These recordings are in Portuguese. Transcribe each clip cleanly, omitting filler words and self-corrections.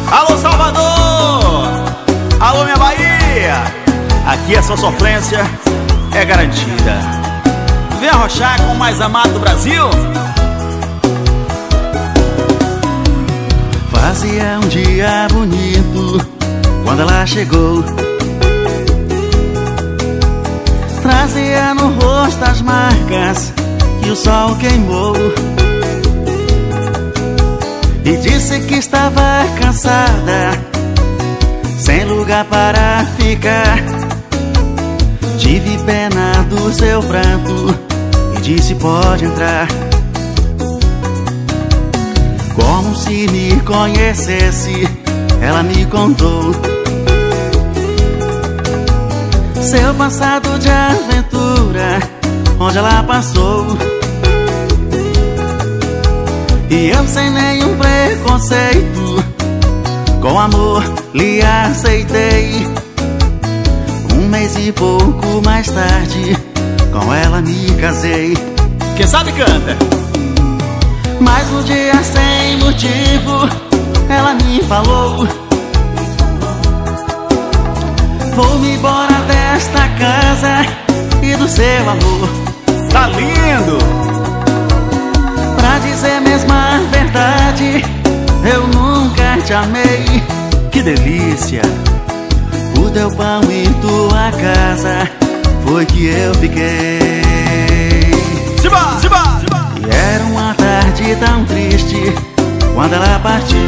Alô, Salvador! Alô, minha Bahia! Aqui a sua sofrência é garantida. Vem arrochar com o mais amado do Brasil. Fazia um dia bonito quando ela chegou. Trazia no rosto as marcas que o sol queimou. E disse que estava cansada, sem lugar para ficar. Tive pena do seu pranto e disse: pode entrar. Como se me conhecesse, ela me contou seu passado de aventura, onde ela passou. E eu, sem nenhum preconceito, com amor lhe aceitei. Um mês e pouco mais tarde, com ela me casei. Quem sabe canta. Mas um dia, sem motivo, ela me falou: vou-me embora desta casa e do seu amor. Tá lindo! Pra dizer mesmo a verdade, eu nunca te amei. Que delícia! O teu pão e tua casa foi que eu fiquei. Siba! Siba! Siba! E era uma tarde tão triste quando ela partiu.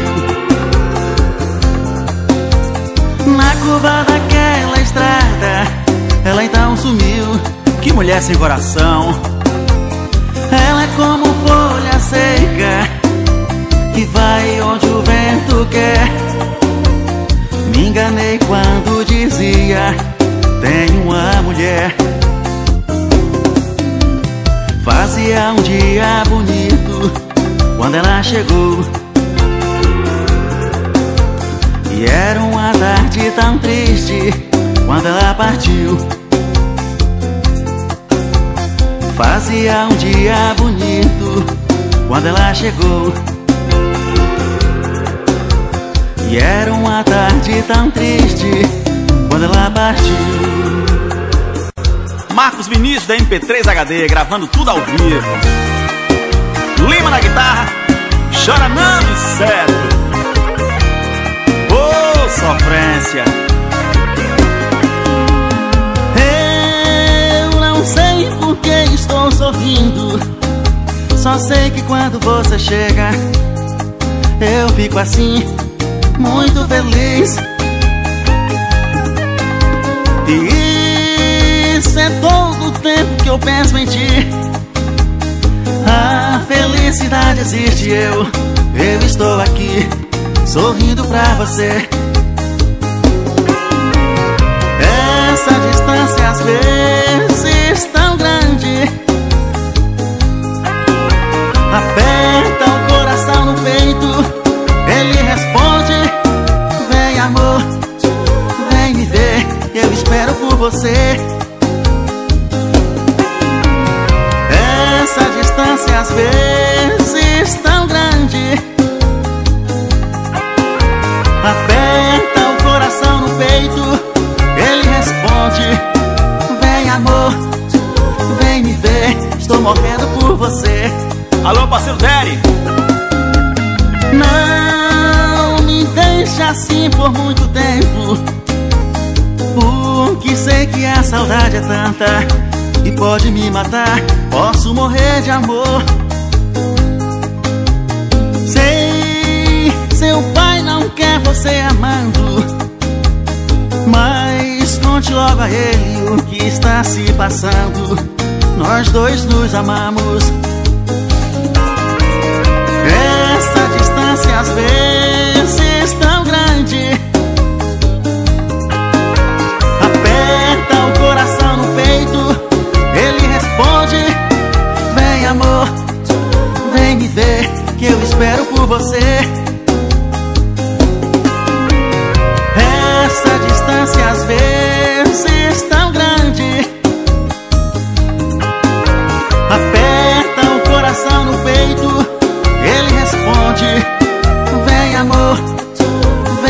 Na curva daquela estrada, ela então sumiu. Que mulher sem coração! Ela é como folha seca que vai onde o vento quer. Me enganei quando dizia: tenho uma mulher. Fazia um dia bonito quando ela chegou. E era uma tarde tão triste quando ela partiu. Fazia um dia bonito quando ela chegou. E era uma tarde tão triste quando ela partiu. Marcos Vinícius da MP3 HD, gravando tudo ao vivo. Lima na guitarra, chora não me certo. Ô, sofrência! Eu não sei por que estou sorrindo, só sei que quando você chega eu fico assim, muito feliz. E isso é todo o tempo que eu penso em ti. A felicidade existe, eu estou aqui, sorrindo pra você. Essa distância às vezes tão grande aperta o coração no peito. Ele responde: vem amor, vem me ver, eu espero por você. Essa distância às vezes tão grande aperta o coração no peito. Ele responde: vem amor, vem me ver, estou morrendo por você. Alô, parceiro Derry! Não me deixa assim por muito tempo, porque sei que a saudade é tanta e pode me matar. Posso morrer de amor. Sei, seu pai não quer você amando, mas conte logo a ele o que está se passando. Nós dois nos amamos. Essa distância às vezes tão grande aperta o coração no peito. Ele responde: vem amor, vem me ver, que eu espero por você. Essa distância às vezes tão grande aperta o coração no peito. Ele responde: vem amor,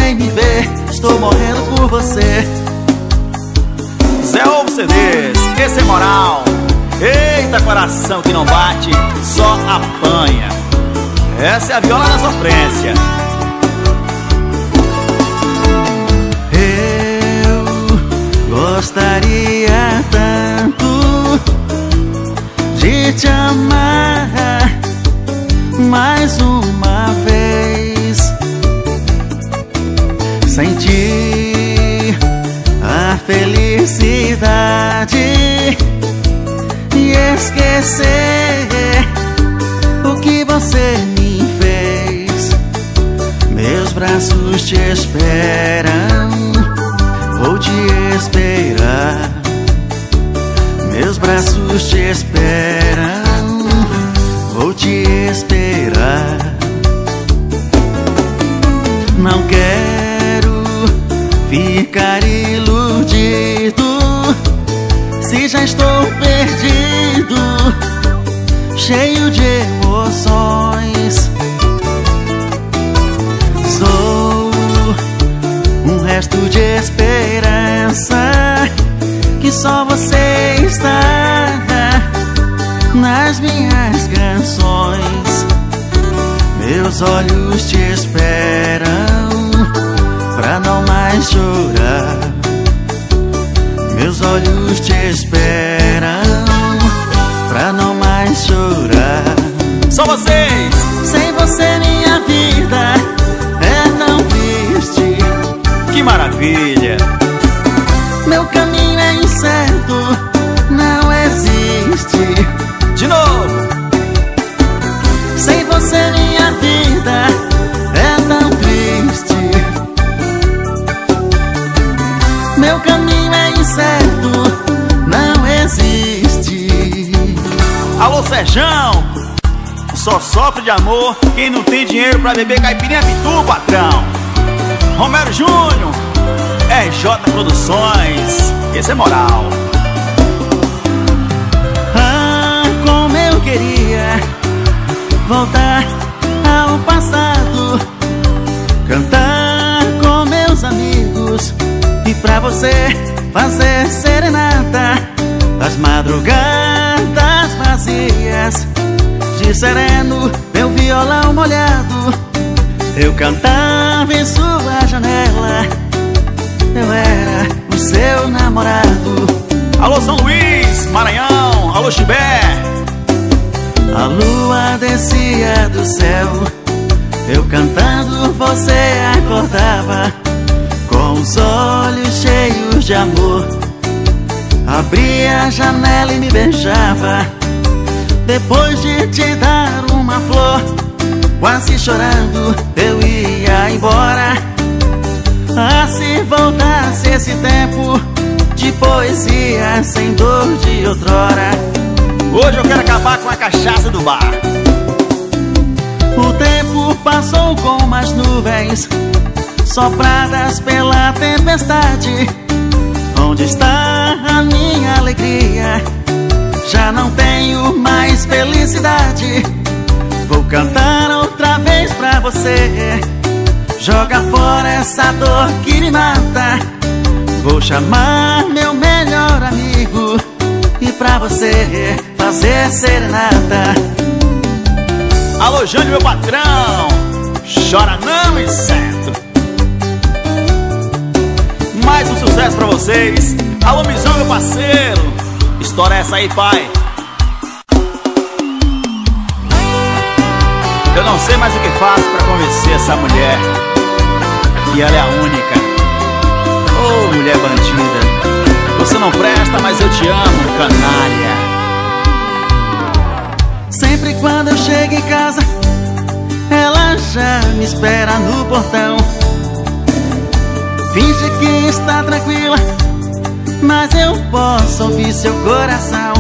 sem moral. Eita, coração que não bate, só apanha. Essa é a viola da sofrência. Eu gostaria tanto de te amar mais uma vez, sentir a felicidade e esquecer o que você me fez. Meus braços te esperam, vou te esperar. Meus braços te esperam, vou te esperar. Não quero ficar iludido se já estou perdido, cheio de emoções. Sou um resto de esperança que só você está nas minhas canções. Meus olhos te esperam pra não mais chorar. Meus olhos te esperam pra não mais chorar. Só vocês! Sem você minha vida é tão triste. Que maravilha! Meu caminho é incerto, não existe. De novo! Sem você minha vida é tão triste. Meu caminho é incerto, não existe. Alô, Serjão! Só sofre de amor quem não tem dinheiro pra beber caipirinha Pitu, patrão. Romero Júnior, RJ Produções, esse é moral. Ah, como eu queria voltar ao passado, cantar com meus amigos e pra você fazer serenata. As madrugadas vazias, de sereno, meu violão molhado, eu cantava em sua janela. Eu era o seu namorado. Alô, São Luís, Maranhão, alô, Chibé. A lua descia do céu, eu cantando, você acordava com os olhos cheios de amor. Abria a janela e me beijava. Depois de te dar uma flor, quase chorando, eu ia embora. Ah, se voltasse esse tempo de poesia sem dor de outrora. Hoje eu quero acabar com a cachaça do bar. O tempo passou com umas nuvens sopradas pela tempestade. Onde está a minha alegria? Já não tenho mais felicidade. Vou cantar outra vez pra você. Joga fora essa dor que me mata. Vou chamar meu melhor amigo e pra você fazer serenata. Alô, Jânio, meu patrão, chora não, inseto. Mais um sucesso pra vocês. Alô, Mizão, meu parceiro, história é essa aí, pai. Eu não sei mais o que faço pra convencer essa mulher que ela é a única. Oh, mulher bandida, você não presta, mas eu te amo, canalha. Sempre quando eu chego em casa, ela já me espera no portão. Finge que está tranquila, mas eu posso ouvir seu coração.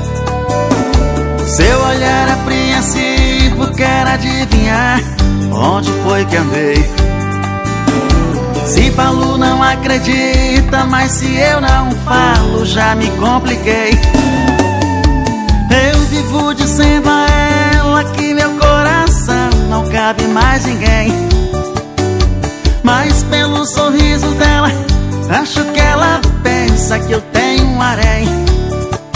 Seu olhar apreensivo quer adivinhar onde foi que andei. Se falo não acredita, mas se eu não falo já me compliquei. Eu vivo dizendo a ela que meu coração não cabe mais ninguém. Mas pelo sorriso dela, acho que ela pensa que eu tenho um harém.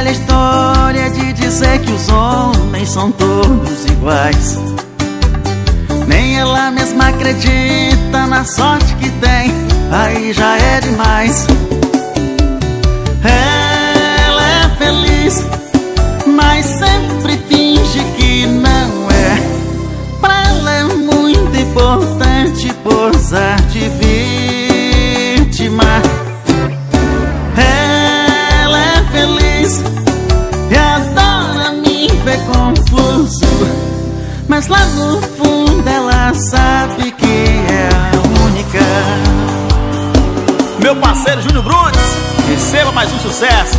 velha história de dizer que os homens são todos iguais. Nem ela mesma acredita na sorte que tem, aí já é demais. Ela é feliz, mas sempre finge que não é. Pra ela é muito importante posar de vítima. Ela é feliz e adora me ver confuso, mas lá no fundo ela sabe que é a única. Meu parceiro Júnior Brunes, receba mais um sucesso.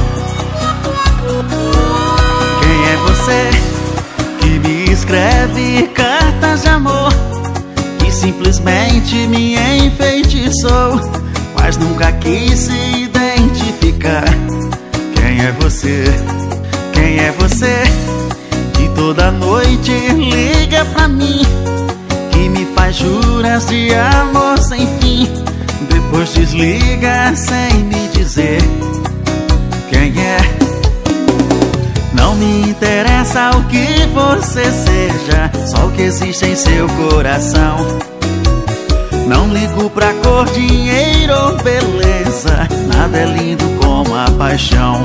Quem é você que me escreve cartas de amor, que simplesmente me enfeitiçou, mas nunca quis se identificar? Quem é você? Quem é você que toda noite liga pra mim, que me faz juras de amor sem fim, depois desliga sem me dizer quem é? Não me interessa o que você seja, só o que existe em seu coração. Não ligo pra cor, dinheiro ou beleza, nada é lindo como a paixão.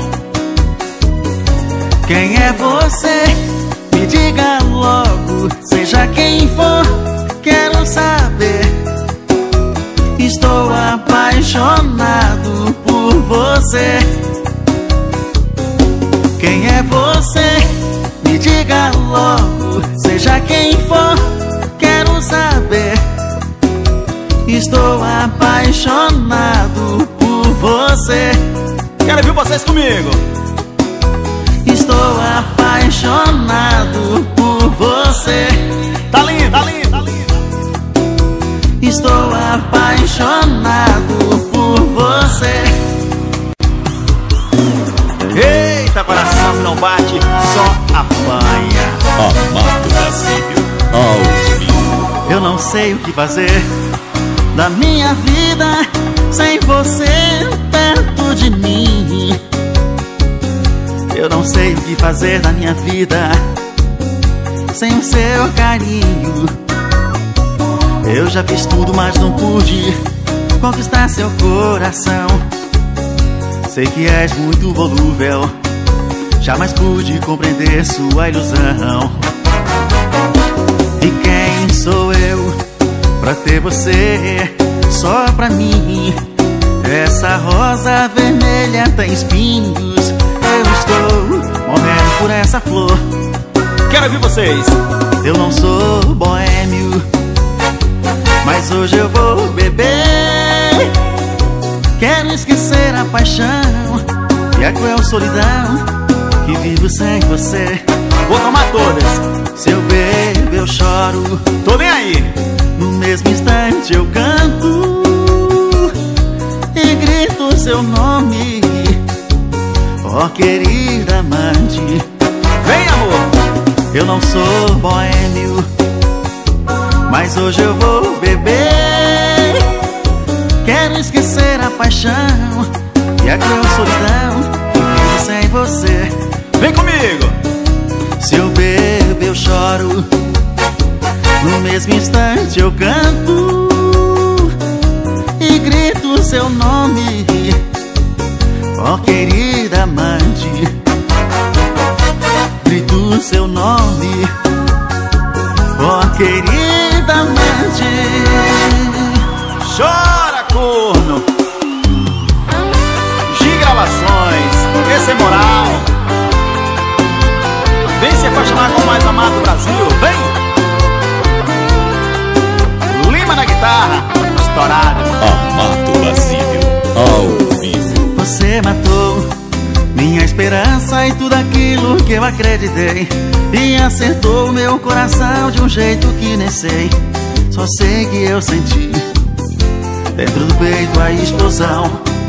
Quem é você? Me diga logo, seja quem for, quero saber. Estou apaixonado por você. Quem é você? Me diga logo, seja quem for, quero saber. Estou apaixonado por você. Quero ver vocês comigo. Estou apaixonado por você. Tá lindo, tá lindo, tá lindo. Estou apaixonado por você. Eita, coração que não bate, só apanha. Amado Basílio, ao vivo. Eu não sei o que fazer da minha vida sem você perto de mim. Eu não sei o que fazer da minha vida sem o seu carinho. Eu já fiz tudo, mas não pude conquistar seu coração. Sei que és muito volúvel, jamais pude compreender sua ilusão. E quem sou eu pra ter você só pra mim? Essa rosa vermelha tem espinhos, eu estou morrendo por essa flor. Quero ouvir vocês. Eu não sou boêmio, mas hoje eu vou beber. Quero esquecer a paixão e a cruel solidão que vivo sem você. Vou tomar todas. Se eu bebo eu choro, Tô nem aí. no mesmo instante eu canto e grito seu nome. Oh querida amante, Vem, amor. eu não sou boêmio, mas hoje eu vou beber. Quero esquecer a paixão e a cruel solidão que vivo sem você. Vem comigo. Se eu bebo eu choro, no mesmo instante eu canto e grito seu nome. Oh querida amante, grito seu nome. Oh querida amante. Chora, corno. G Gravações, esse é moral. Vem se apaixonar com o mais amado do Brasil. Vem. Lima na guitarra, estourado. Amado Basílio, ao vivo. Você matou minha esperança e tudo aquilo que eu acreditei, e acertou meu coração de um jeito que nem sei. Só sei que eu senti dentro do peito a explosão.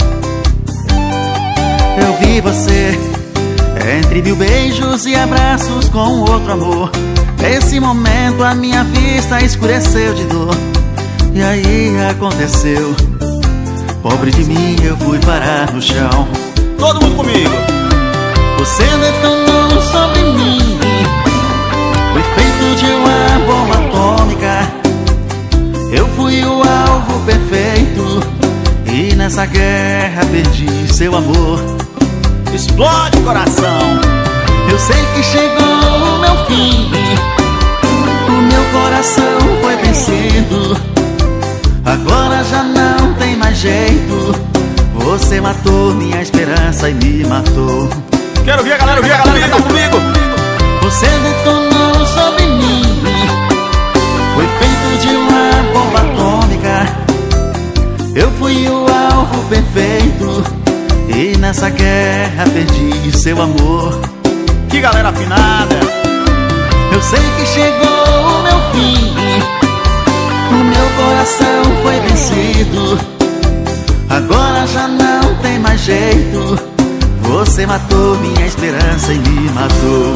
Eu vi você entre mil beijos e abraços com outro amor. Nesse momento a minha vista escureceu de dor. E aí aconteceu, pobre de mim, eu fui parar no chão. Todo mundo comigo. Você detonou sobre mim o efeito de uma bomba atômica. Eu fui o alvo perfeito e nessa guerra perdi seu amor. Explode coração. Eu sei que chegou o meu fim, o meu coração foi vencido. Agora já não tem mais jeito. Você matou minha esperança e me matou. Quero ver a galera, tá comigo. Você detonou sobre mim o efeito de uma bomba atômica. Eu fui o alvo perfeito e nessa guerra perdi seu amor. Que galera afinada. Eu sei que chegou o meu fim, o meu coração foi vencido. Agora já não tem mais jeito. Você matou minha esperança e me matou.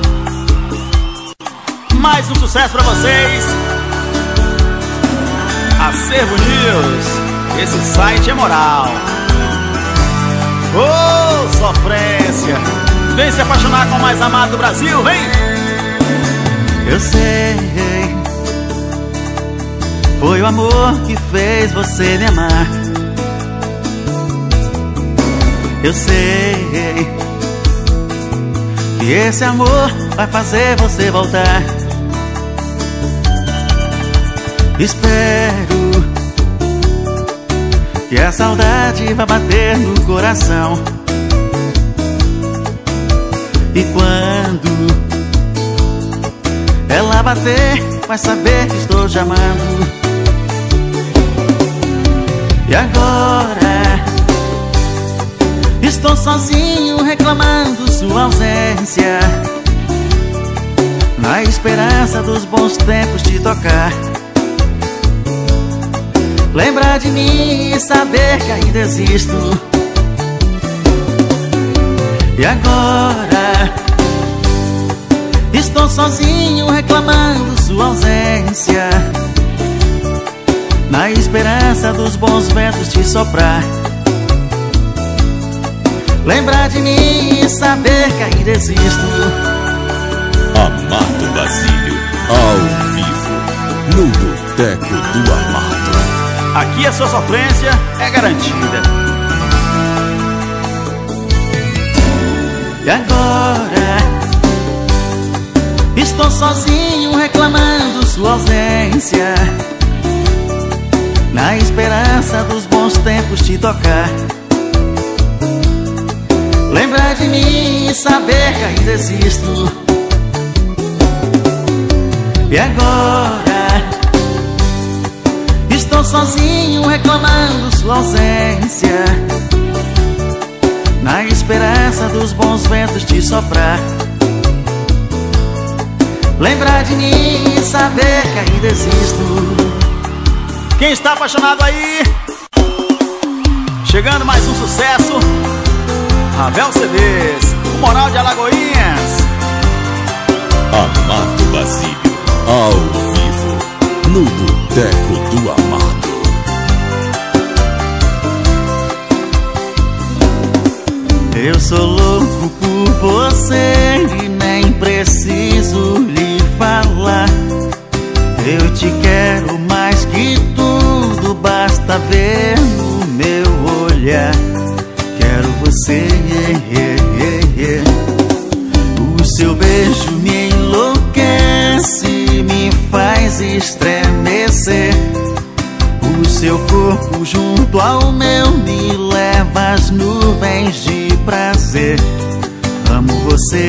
Mais um sucesso pra vocês. Acervo News. Esse site é moral. Ô, sofrência. Vem se apaixonar com o mais amado do Brasil, vem. Eu sei, foi o amor que fez você me amar. Eu sei que esse amor vai fazer você voltar. Espero que a saudade vai bater no coração. E quando ela bater, vai saber que estou te amando. E agora estou sozinho reclamando sua ausência, na esperança dos bons tempos te tocar. Lembrar de mim e saber que ainda existo. E agora estou sozinho reclamando sua ausência, na esperança dos bons ventos te soprar. Lembrar de mim e saber que ainda existo. Amado Basílio, ao vivo, no Boteco do Amado. Aqui a sua sofrência é garantida. E agora estou sozinho reclamando sua ausência, na esperança dos bons tempos te tocar. Lembrar de mim e saber que ainda existo. E agora estou sozinho reclamando sua ausência, na esperança dos bons ventos te soprar. Lembrar de mim e saber que ainda existo. Quem está apaixonado aí? Chegando mais um sucesso. Ravel CDs, o Moral de Alagoinhas. Amado Basílio, ao vivo, no Boteco do Amado. Eu sou louco por você e nem preciso lhe falar. Eu te quero mais que tudo, basta ver no meu olhar. Quero você, O seu beijo me enlouquece, me faz estremecer. O seu corpo junto ao meu me leva às nuvens de prazer. Amo você,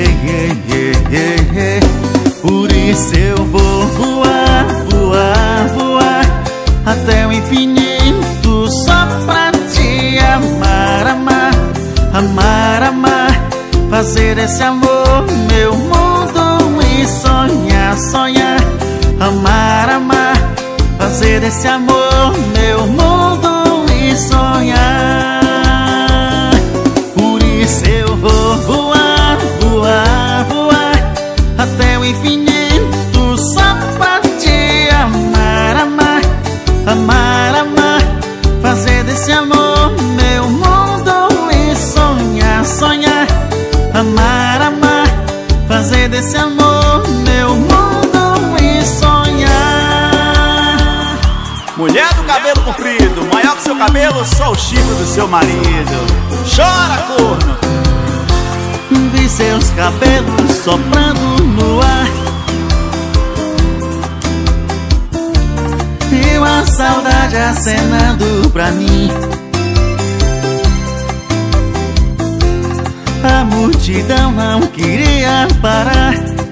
por isso eu vou voar, voar, voar até o infinito só pra te amar, amar, amar, amar. Fazer esse amor meu mundo e sonhar, sonhar. Amar, amar. Fazer esse amor meu mundo e sonhar. Por isso eu vou voar, voar, voar até o infinito só pra te amar, amar, amar, amar. Fazer desse amor meu mundo e sonhar, sonhar. Amar. cabelo, só o chifre do seu marido. Chora, corno! Vi seus cabelos soprando no ar e uma saudade acenando pra mim. A multidão não queria parar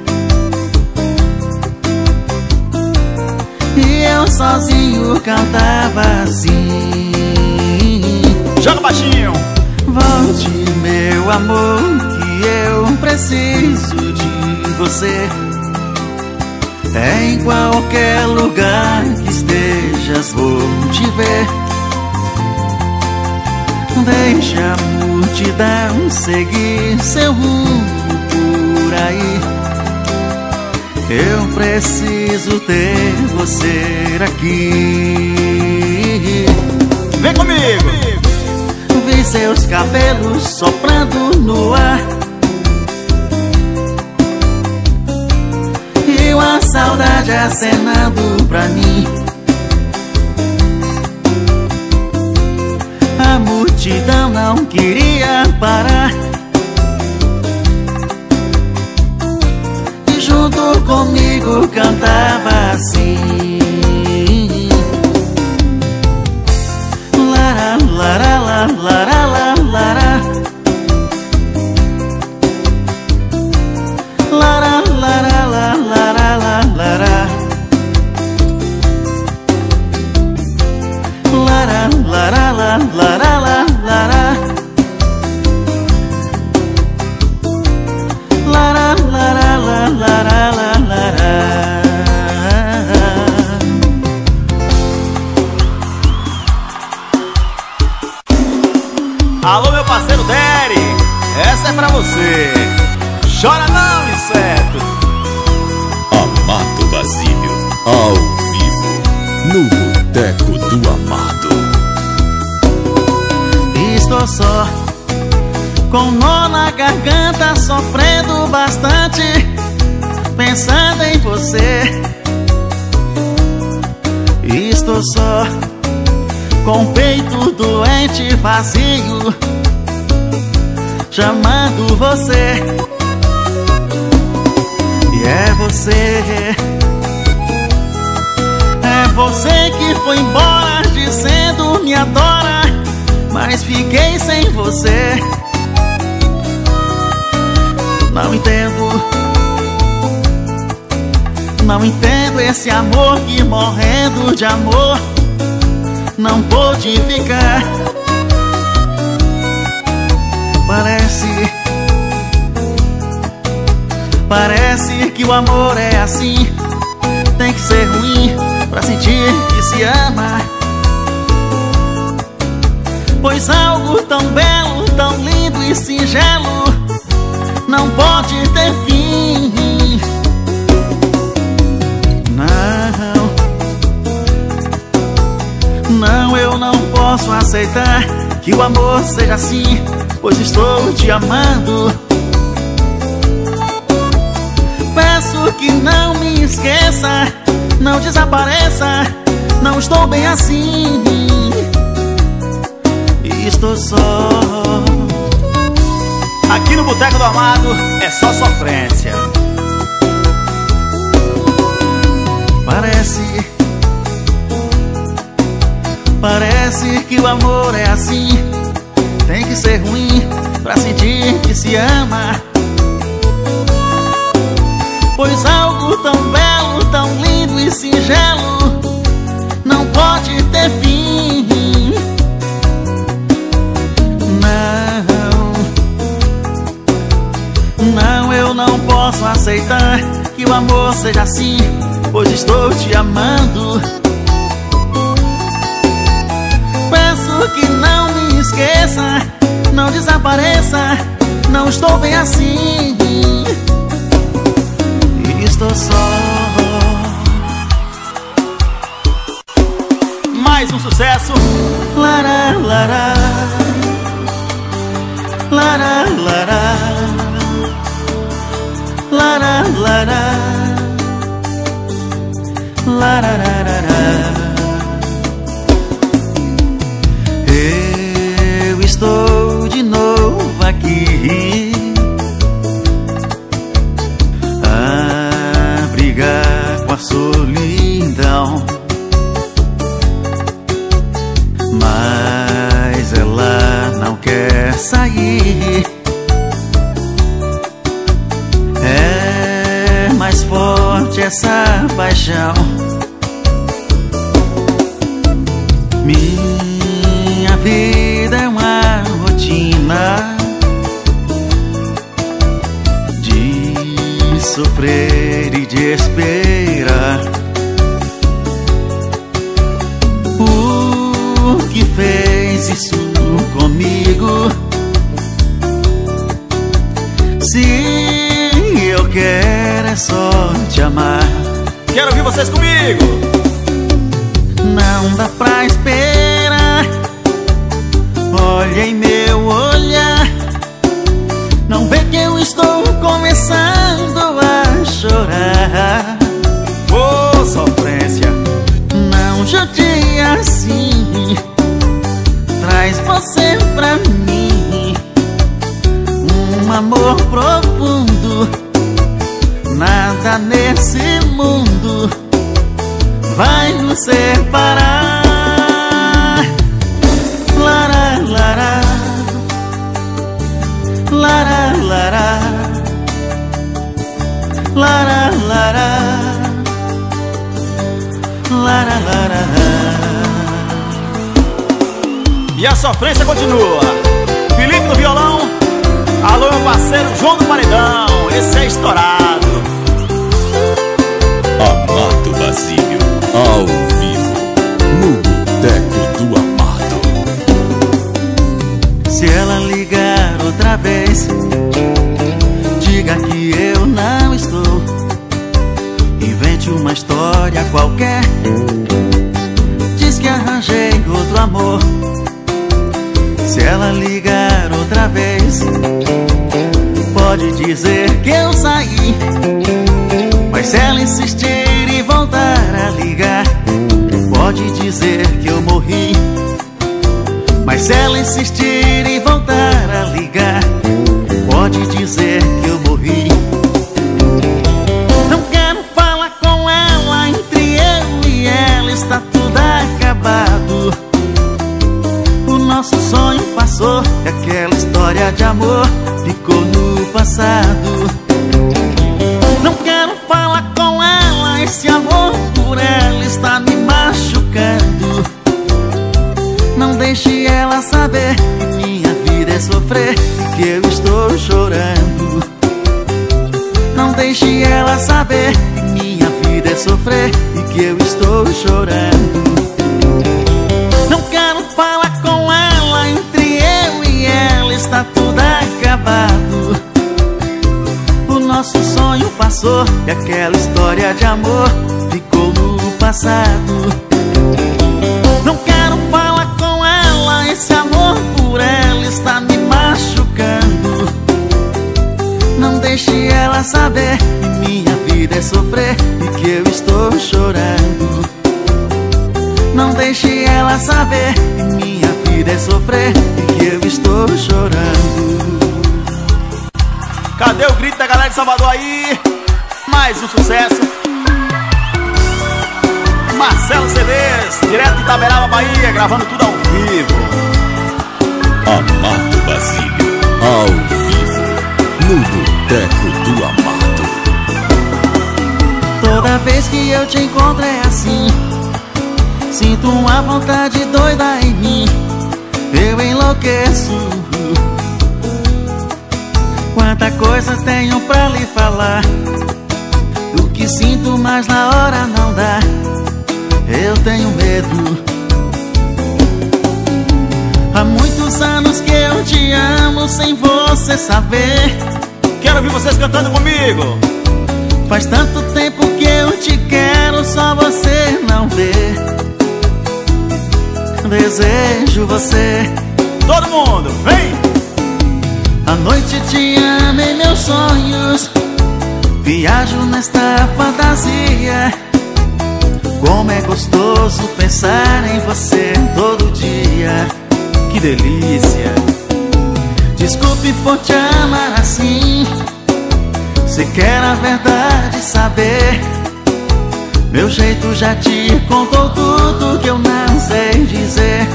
e eu sozinho cantava assim. Joga baixinho! Volte, meu amor, que eu preciso de você. Em qualquer lugar que estejas, vou te ver. Deixa a multidão seguir seu rumo por aí. Eu preciso ter você aqui. Vem comigo! Vi seus cabelos soprando no ar e uma saudade acenando pra mim. A multidão não queria parar e junto comigo cantava assim. Lara, lara, lara, lara, lara, lara, lara, lara, lara, lara, lara, lara, lara, lara, lara, lara. Alô, meu parceiro Derry, essa é pra você. Chora não, inseto. Amado Basílio, ao vivo, no Boteco do Amado. Estou só, com nó na garganta, sofrendo bastante, pensando em você. Estou só, com o peito doente, vazio, chamando você. E é você que foi embora dizendo me adora, mas fiquei sem você. Não entendo esse amor que, morrendo de amor, não pôde ficar. Parece que o amor é assim, tem que ser ruim pra sentir que se ama. Pois algo tão belo, tão lindo e singelo não pode ter fim. Não, eu não posso aceitar que o amor seja assim, pois estou te amando. Peço que não me esqueça, não desapareça, não estou bem assim. Estou só. Aqui no Boteco do Amado é só sofrência. Parece que o amor é assim, tem que ser ruim pra sentir que se ama. Pois algo tão belo, tão lindo e singelo não pode ter fim. Não, eu não posso aceitar que o amor seja assim, pois estou te amando. Peço que não me esqueça, não desapareça, não estou bem assim. Estou só. Mais um sucesso. Lara, lara, lara, lara, lara, lara, lara, lara. aqui a brigar com a solidão, mas ela não quer sair. É mais forte essa paixão. Minha vida é uma rotina de sofrer e de esperar. Por que fez isso comigo? Se eu quero é só te amar. Quero ouvir vocês comigo. Não dá pra esperar. Olha em meu olhar, não vê que eu estou começando a chorar. Ô, sofrência. Não judia assim, traz você pra mim. Um amor profundo, nada nesse mundo vai nos separar. Lara, lara, lara, lara, lara, lara, lara, lara. E a sofrência continua. Felipe no violão. Alô, meu parceiro João do Paredão. Esse é estourado. Amado Basílio, ao vivo, no Boteco do Amado. Se ela ligar outra vez, diga que eu não estou. Invente uma história qualquer, diz que arranjei outro amor. Se ela ligar outra vez, pode dizer que eu saí. Mas se ela insistir e voltar a ligar, pode dizer que eu morri. Mas se ela insistir e voltar a ligar, pode dizer que eu morri. Não quero falar com ela, entre eu e ela está tudo acabado. O nosso sonho passou e aquela história de amor ficou no passado. Não quero falar com ela, esse amor por ela está me machucando. Não deixe ela saber que minha vida é sofrer e que eu estou chorando. Não deixe ela saber que minha vida é sofrer e que eu estou chorando. Não quero falar com ela, entre eu e ela está tudo acabado. O nosso sonho passou e aquela história de amor ficou no passado. Não quero falar com ela, esse amor por ela está me machucando. Não deixe ela saber que minha vida é sofrer e que eu estou chorando. Não deixe ela saber que minha vida é sofrer e que eu estou chorando. Cadê o grito da galera de Salvador aí? Mais um sucesso. Marcelo CDs, direto de Itaberaba, Bahia, gravando tudo ao vivo. Amado Basílio, ao vivo, no Boteco do Amado. Toda vez que eu te encontro é assim, sinto uma vontade doida em mim, eu enlouqueço. Quanta coisa tenho pra lhe falar, o que sinto mas na hora não dá, eu tenho medo. Há muitos anos que eu te amo sem você saber. Quero ouvir vocês cantando comigo. Faz tanto tempo que eu te quero, só você não vê. Desejo você. Todo mundo, vem! À noite te amo em meus sonhos, viajo nesta fantasia. Como é gostoso pensar em você todo dia. Que delícia! De Desculpe por te amar assim. Se quer a verdade saber, meu jeito já te contou tudo que eu não sei dizer.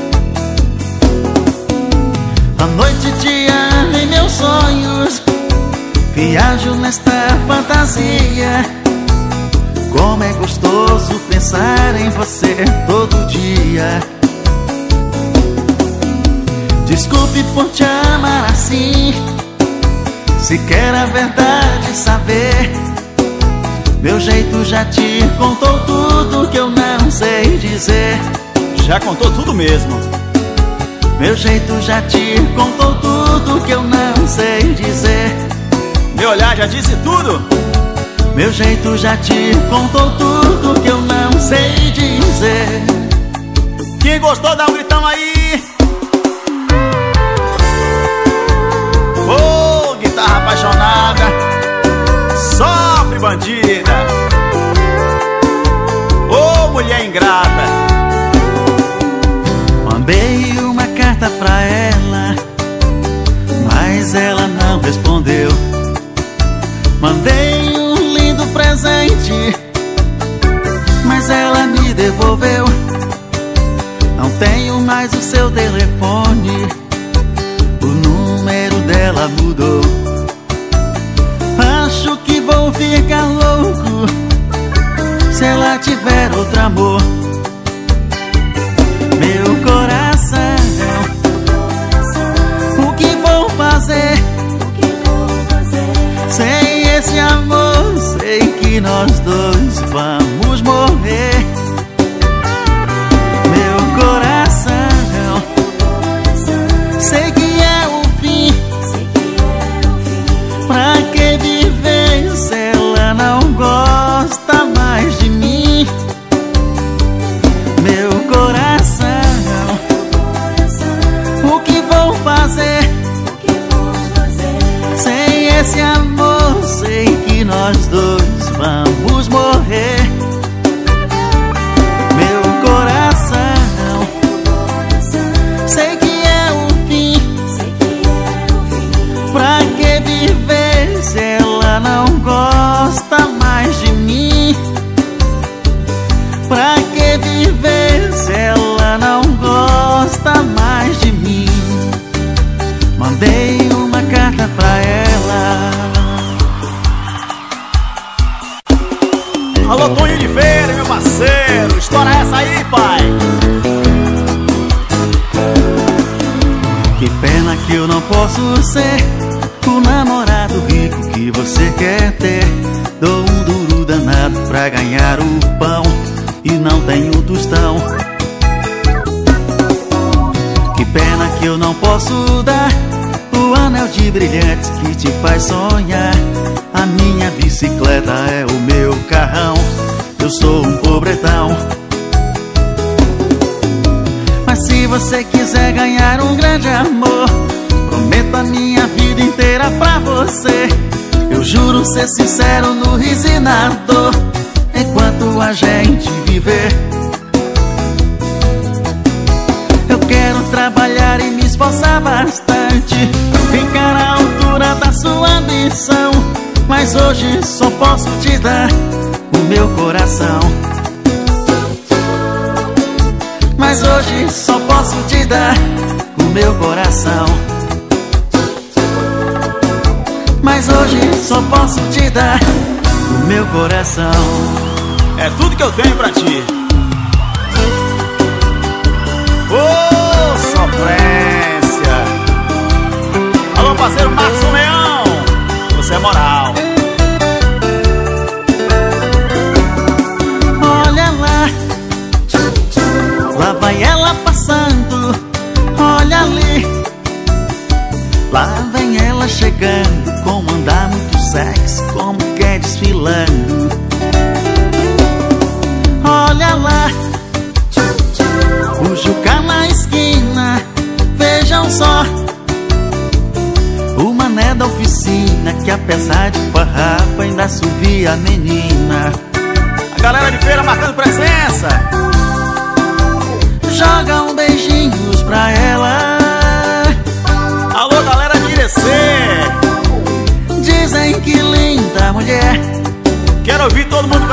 À noite te amo em meus sonhos, viajo nesta fantasia. Como é gostoso pensar em você todo dia. Desculpe por te amar assim. Se quer a verdade saber, meu jeito já te contou tudo que eu não sei dizer. Já contou tudo mesmo. Meu jeito já te contou tudo que eu não sei dizer. Meu olhar já disse tudo. Meu jeito já te contou tudo que eu não sei dizer. Quem gostou dá um gritão aí. Ô, guitarra apaixonada, sofre bandida. Ô, mulher ingrata. Mandei uma carta pra ela, mas ela não respondeu. Mandei um lindo presente, mas ela me devolveu. Não tenho mais o seu telefone, o número dela mudou. Acho que vou ficar louco se ela tiver outro amor. Meu coração, o que vou fazer? Sem esse amor, sei que nós dois vamos morrer. Meu coração, sei que é o fim. Pra que viver se ela não gosta mais de mim? Meu coração, o que vou fazer? Sem esse amor, sei que nós dois vamos morrer. Meu coração, sei que é o fim. Pra que viver se ela não gosta mais de mim? Pra que viver se ela não gosta mais de mim? Mandei uma carta pra ela. Alô, Tonho de Feira, meu parceiro. Estoura essa aí, pai. Que pena que eu não posso ser o namorado rico que você quer ter. Dou um duro danado pra ganhar o pão e não tenho tostão. Que pena que eu não posso dar o anel de brilhantes que te faz sonhar. A minha bicicleta é o meu carrão, eu sou um pobretão. Mas se você quiser ganhar um grande amor, prometo a minha vida inteira pra você. Eu juro ser sincero no riso e na dor, enquanto a gente viver. Eu quero trabalhar e me esforçar bastante pra ficar à altura da sua ambição. Mas hoje só posso te dar o meu coração. Mas hoje só posso te dar o meu coração. Mas hoje só posso te dar o meu coração. É tudo que eu tenho pra ti. Ô, sofrência. Alô, parceiro Marcos Leão, você é moral. Olha lá, lá vai ela passando. Olha ali, lá vem ela chegando, com um andar muito sexy, como quer desfilando. Olha lá, o Juca na esquina, vejam só, o mané da oficina, que apesar de farrapo ainda subia a menina. A galera de feira marcando presença. Jogam beijinhos pra ela. Alô, galera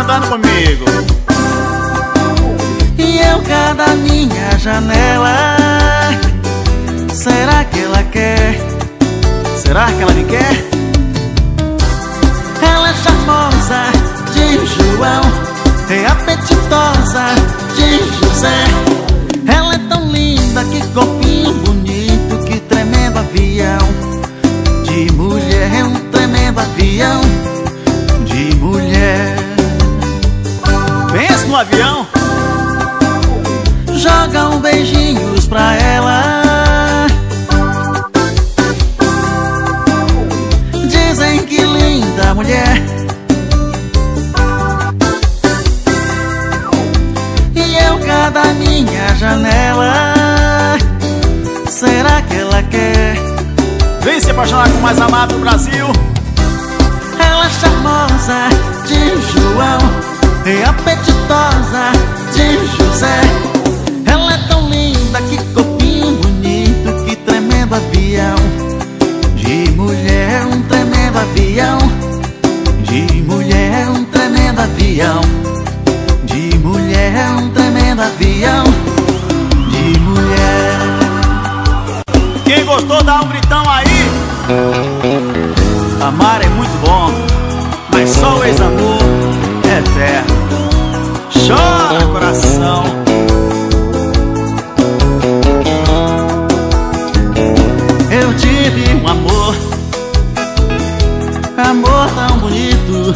cantando comigo. E eu cá da minha janela, será que ela quer? Será que ela me quer? Ela é charmosa de João, é apetitosa de José. Ela é tão linda, que corpinho bonito, que tremendo avião de mulher, é um tremendo avião de mulher. Pensa no avião. Jogam beijinhos pra ela, dizem que linda mulher. E eu cá da minha janela, será que ela quer? Vem se apaixonar com o mais amado do Brasil. Ela é charmosa de João, é apetitosa de José. Ela é tão linda, que corpinho bonito, que tremendo avião de mulher, um tremendo avião de mulher, um tremendo avião de mulher, um tremendo avião de mulher. Quem gostou, dá um gritão aí. Amar é muito bom, mas só o ex-amor é eterno. Chora, coração. Eu tive um amor, amor tão bonito,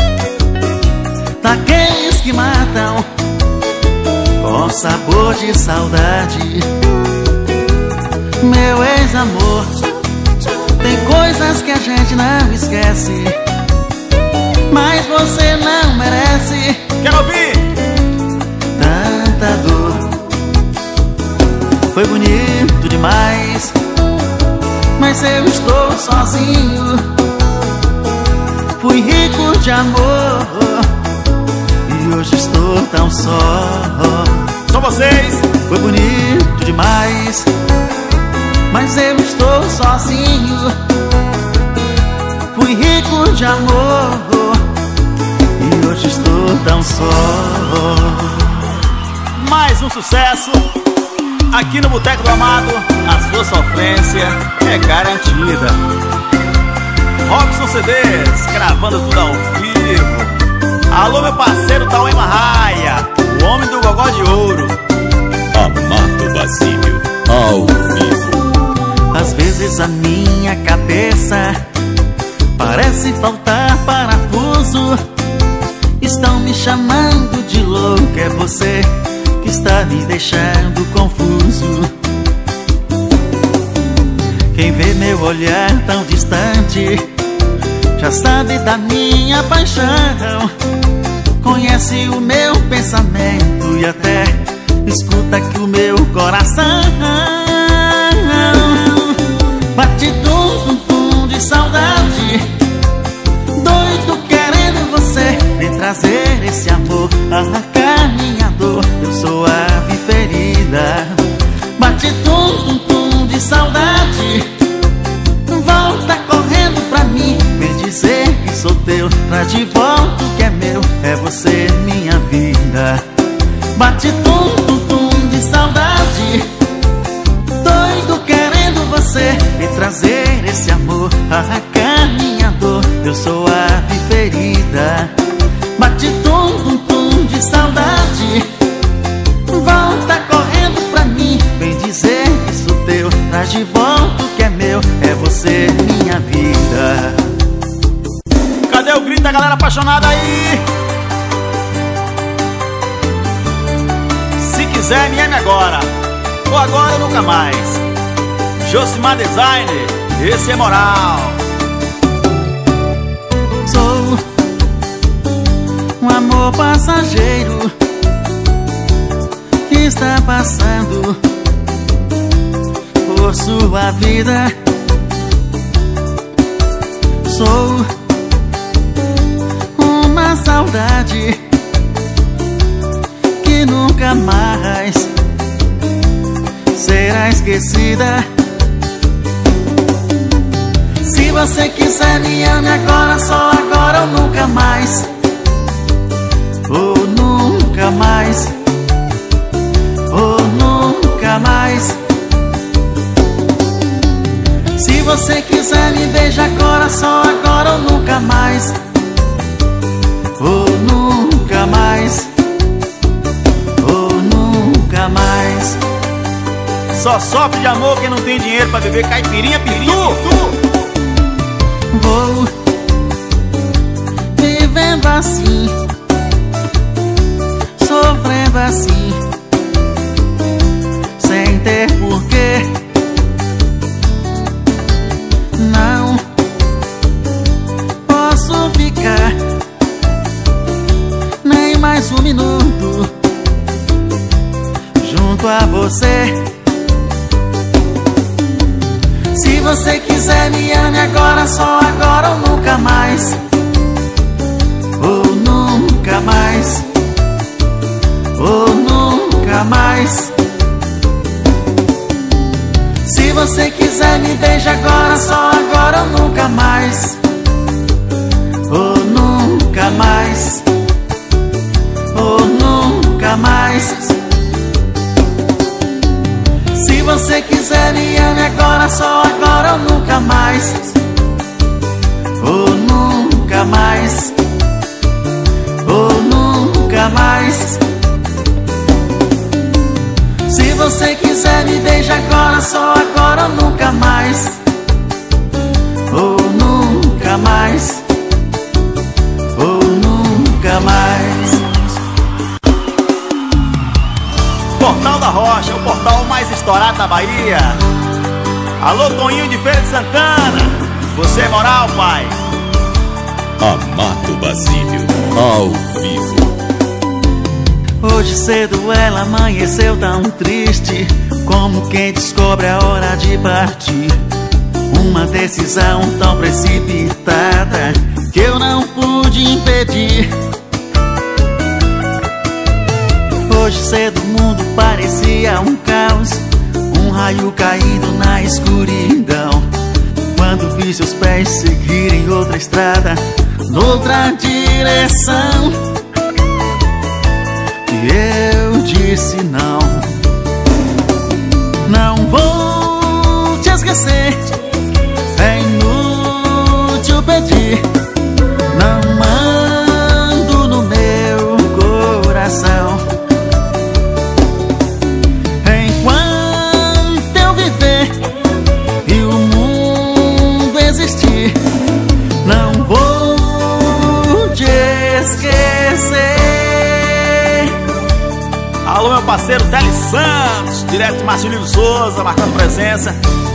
daqueles que matam com sabor de saudade. Meu ex-amor, tem coisas que a gente não esquece, mas você não merece. Quero ouvir. Tanta dor, foi bonito demais, mas eu estou sozinho. Fui rico de amor e hoje estou tão só. Só vocês. Foi bonito demais, mas eu estou sozinho. Fui rico de amor e hoje estou tão só. Mais um sucesso aqui no Boteco do Amado. A sua sofrência é garantida. Robson CDs, gravando tudo ao vivo. Alô, meu parceiro Tauê Marraia, o homem do gogó de ouro. Amado Basílio, ao vivo. Às vezes a minha cabeça parece faltar parafuso. Estão me chamando de louco, é você que está me deixando confuso. Quem vê meu olhar tão distante já sabe da minha paixão, conhece o meu pensamento e até escuta que o meu coração bate tum-tum-tum de saudade, doido querendo você. Vem trazer esse amor, arrancar minha dor, eu sou ave ferida. Bate tum-tum-tum de saudade, volta correndo pra mim, vem dizer que sou teu, traz de volta o que é meu, é você minha vida. Bate tum-tum-tum de saudade, doido querendo você. Vem trazer esse amor, arrancar minha dor, eu sou ave ferida. Bate tum-tum-tum de saudade, volta correndo pra mim, vem dizer que sou teu, traz de volta o que é meu, é você minha vida. Cadê o grito da galera apaixonada aí? Se quiser, me ame agora, ou agora ou nunca mais. Josimar Designer, esse é moral. Sou um amor passageiro que está passando por sua vida. Sou uma saudade que nunca mais será esquecida. Se você quiser, me ame agora, só agora ou nunca mais. você quiser me beija agora, só agora ou nunca mais. Ou nunca mais. Ou nunca mais. Só sofre de amor quem não tem dinheiro pra beber caipirinha pitu. Vou vivendo assim, sofrendo assim, sem ter porquê. Não posso ficar nem mais um minuto junto a você. Se você quiser me ame agora, só agora ou nunca mais. Ou nunca mais. Ou nunca mais. Se você quiser me beija agora, só agora ou nunca mais. Ou nunca mais. Ou nunca mais. Se você quiser me ame agora, só agora ou nunca mais. Ou nunca mais. Ou nunca mais. Se você quiser me beija agora, só agora ou nunca mais. Ou nunca mais. Ou nunca mais. Portal da Rocha, o portal mais estourado da Bahia. Alô, Toninho de Feira de Santana. Você é moral, pai. Amado Basílio, ao vivo. Hoje cedo ela amanheceu tão triste, como quem descobre a hora de partir. Uma decisão tão precipitada que eu não pude impedir. Hoje cedo o mundo parecia um caos, um raio caído na escuridão, quando vi seus pés seguirem outra estrada, noutra direção. E eu disse não. Não vou te esquecer, é inútil pedir. Não mando no meu coração. Enquanto eu viver e o mundo existir, não vou te esquecer. Alô, meu parceiro Deli Santos, direto de Marcelino Souza, marcando presença.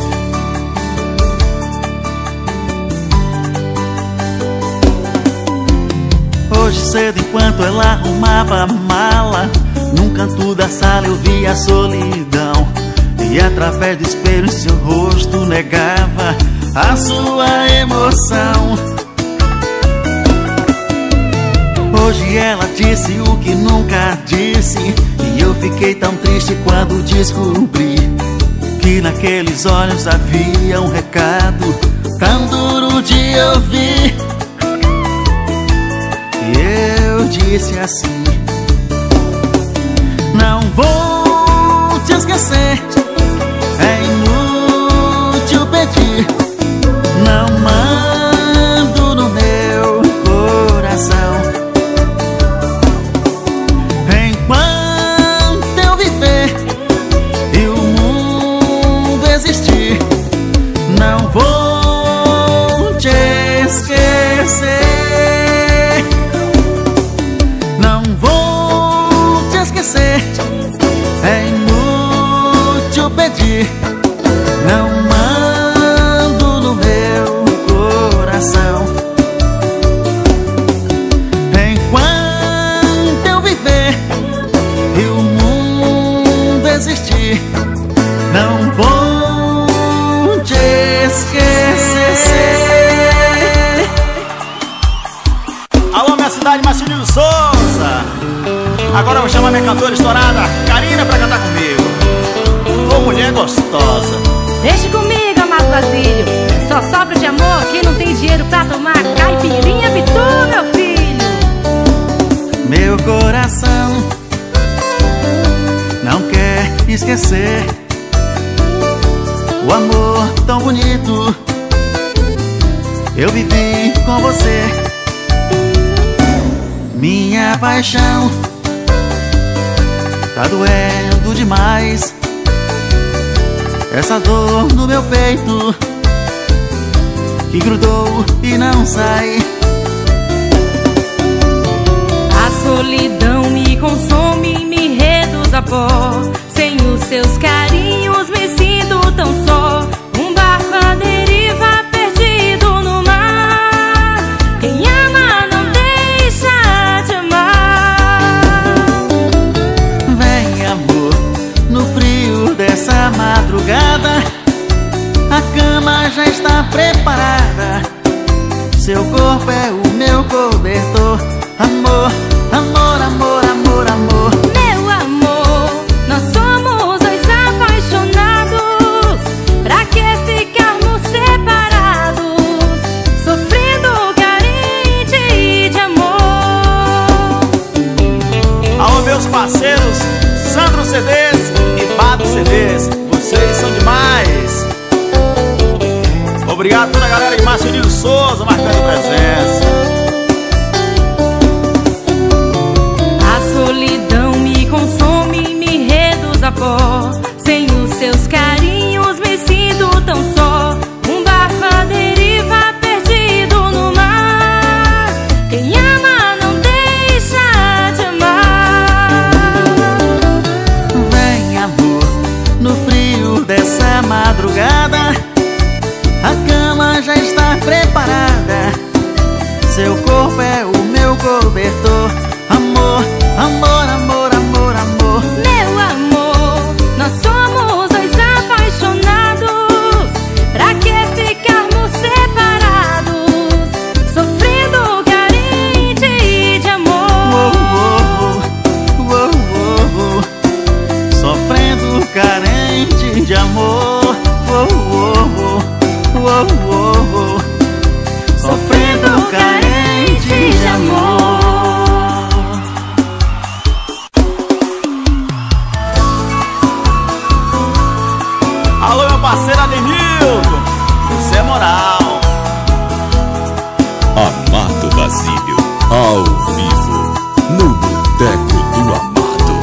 Hoje cedo, enquanto ela arrumava a mala, num canto da sala eu vi a solidão, e através do espelho seu rosto negava a sua emoção. Hoje ela disse o que nunca disse, e eu fiquei tão triste quando descobri que naqueles olhos havia um recado tão duro de ouvir. E eu disse assim: não vou te esquecer, é inútil pedir. Não mando no meu coração. Enquanto eu viver e o mundo existir, não vou te esquecer. Não vou te esquecer, é inútil pedir. Não mando no meu coração. Enquanto eu viver e o mundo existir, não vou te esquecer. Alô, minha cidade, Marcelino Souza. Agora eu vou chamar minha cantora estourada, Karina, pra cantar comigo. Ô, mulher gostosa. Deixe comigo, amado Basílio. Só sobra de amor quem não tem dinheiro pra tomar caipirinha pitu, meu filho. Meu coração não quer esquecer o amor tão bonito eu vivi com você. Minha paixão tá doendo demais, essa dor no meu peito que grudou e não sai. A solidão me consome, me reduz a pó. Sem os seus carinhos me sinto tão só. Um barco à deriva perdido no mar. Quem ama não deixa de amar. Vem, amor, no frio dessa madrugada, a cama já está preparada. Seu corpo é o meu cobertor. Amor, amor, amor, amor, amor. Meu amor, nós somos dois apaixonados. Pra que ficarmos separados, sofrendo carente de amor? Alô, meus parceiros Sandro CDs e Bato CDs, vocês são demais. Obrigado a toda a galera de Marcelino Souza marcando presença. A solidão me consome, me reduz a pó. Sem os seus carinhos me sinto tão só. Um barco à deriva perdido no mar. Quem ama não deixa de amar. Vem, amor, no frio dessa madrugada, a cama já está preparada. Seu corpo é o meu cobertor. Amor, amor, amor, amor, amor. Meu amor, nós somos dois apaixonados. Pra que ficarmos separados, sofrendo carente de amor? Sofrendo carente de amor. Sofrendo carente de amor. Alô, meu parceiro Ademilton, você é moral. Amado Basílio, ao vivo, no Boteco do Amado.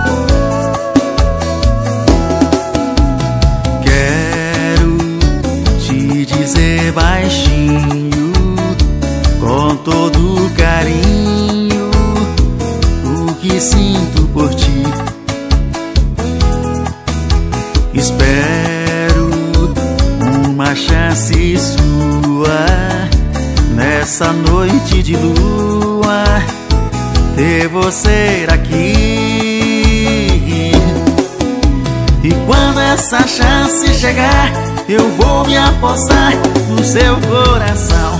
Quero te dizer baixinho, com todo carinho, o que sinto por ti. Espero uma chance sua nessa noite de lua, ter você aqui. E quando essa chance chegar, eu vou me apossar no seu coração.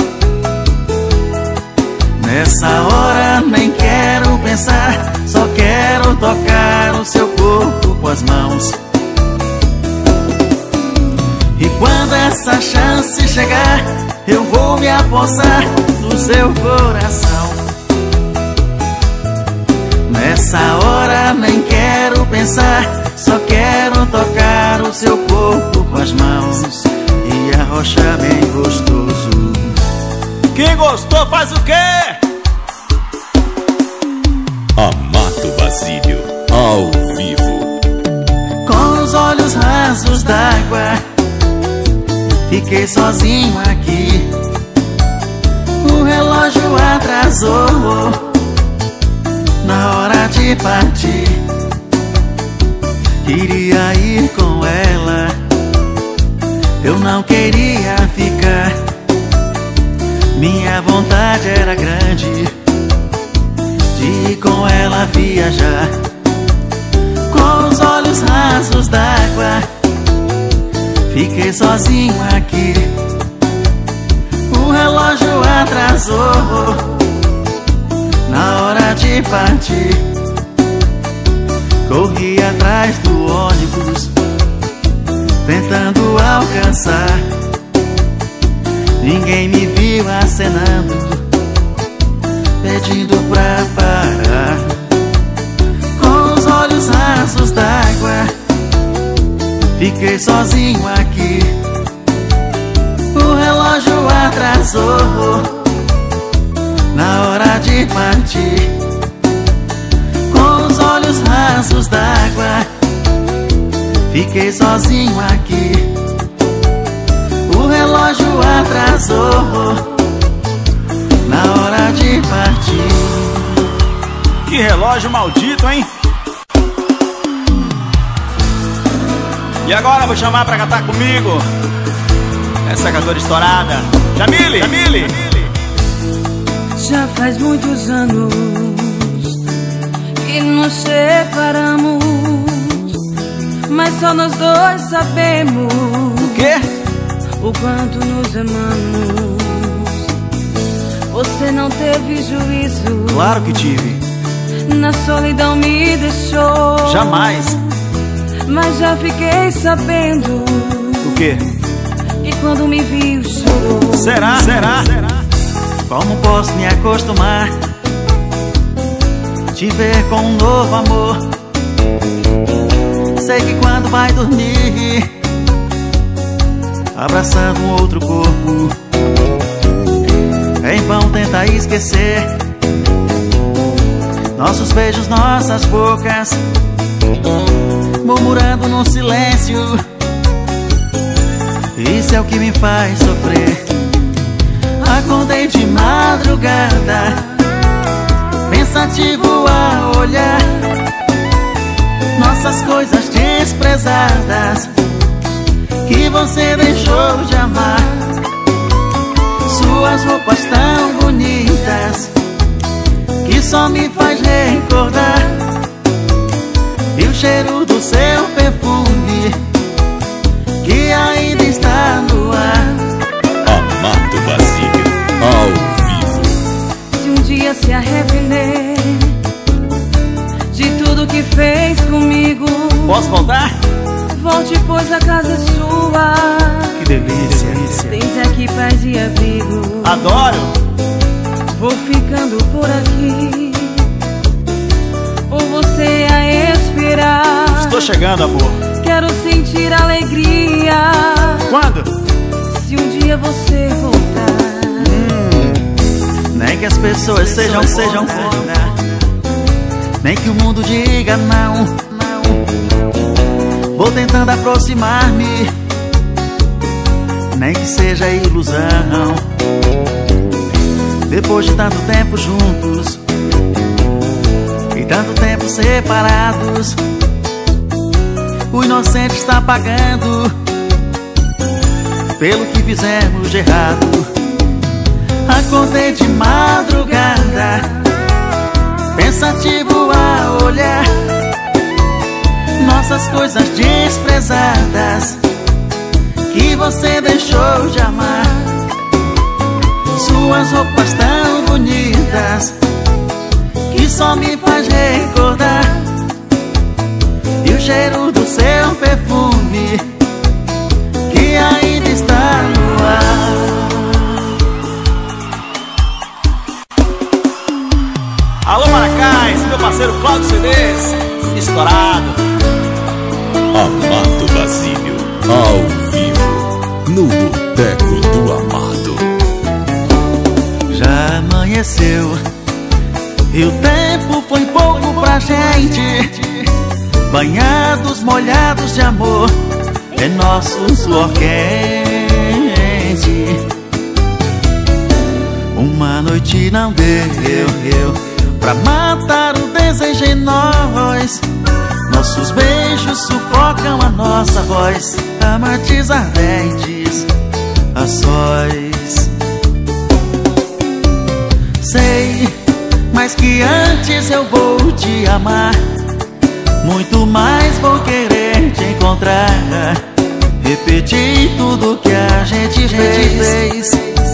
Nessa hora nem quero pensar, só quero tocar o seu corpo com as mãos. E quando essa chance chegar, eu vou me apossar no seu coração. Nessa hora nem quero pensar, só quero tocar o seu corpo com as mãos e arrochar bem gostoso. Quem gostou faz o quê? Amado Basílio, ao vivo. Com os olhos rasos d'água, fiquei sozinho aqui. O relógio atrasou na hora de partir. Queria ir com ela, eu não queria ficar. Minha vontade era grande de ir com ela viajar. Com os olhos rasos d'água, fiquei sozinho aqui. O relógio atrasou na hora de partir. Corri atrás do ônibus, tentando alcançar. Ninguém me viu acenando, pedindo pra parar. Com os olhos rasos d'água, fiquei sozinho aqui. O relógio atrasou atrasou na hora de partir. Com os olhos rasos d'água, fiquei sozinho aqui. O relógio atrasou na hora de partir. Que relógio maldito, hein? E agora vou chamar pra cantar comigo essa cantora estourada, Jamile, Jamile. Já faz muitos anos que nos separamos, mas só nós dois sabemos O quê? o quanto nos amamos. Você não teve juízo, Claro que tive. na solidão me deixou. Jamais. Mas já fiquei sabendo O quê? que quando me viu chorou. Será? Será? Como posso me acostumar, te ver com um novo amor? Sei que quando vai dormir, abraçando um outro corpo, em vão tenta esquecer nossos beijos, nossas bocas, murmurando no silêncio. Isso é o que me faz sofrer. Acordei de madrugada, pensativo a olhar nossas coisas desprezadas que você deixou de amar. Suas roupas tão bonitas que só me faz recordar, e o cheiro do seu perfume que ainda está no ar. Amado Basílio, ao vivo. Se um dia se arrepender de tudo que fez comigo, Posso voltar? volte, pois a casa é sua. Que delícia. Tens aqui paz e abrigo. Adoro. Vou ficando por aqui, por você a esperar. Estou chegando, amor. Quero sentir alegria Quando? se um dia você voltar. Nem que as pessoas sejam contra, nem que o mundo diga não. Vou tentando aproximar-me, nem que seja ilusão. Depois de tanto tempo juntos e tanto tempo separados, o inocente está pagando pelo que fizemos de errado. Acordei de madrugada, pensativo a olhar nossas coisas desprezadas que você deixou de amar. Suas roupas tão bonitas que só me faz recordar, e o cheiro do seu perfume que ainda está no ar. Alô, Maracás, meu parceiro Cláudio CDs, estourado. Amado Basílio, ao vivo, no Boteco do Amado. Já amanheceu e o tempo foi pouco pra gente, banhados, molhados de amor, é nosso suor quente. Uma noite não deu pra matar o desejo em nós. Nossos beijos sufocam a nossa voz, amantes ardentes a sós. Sei, mas que antes eu vou te amar, muito mais vou querer te encontrar, repetir tudo que a gente fez.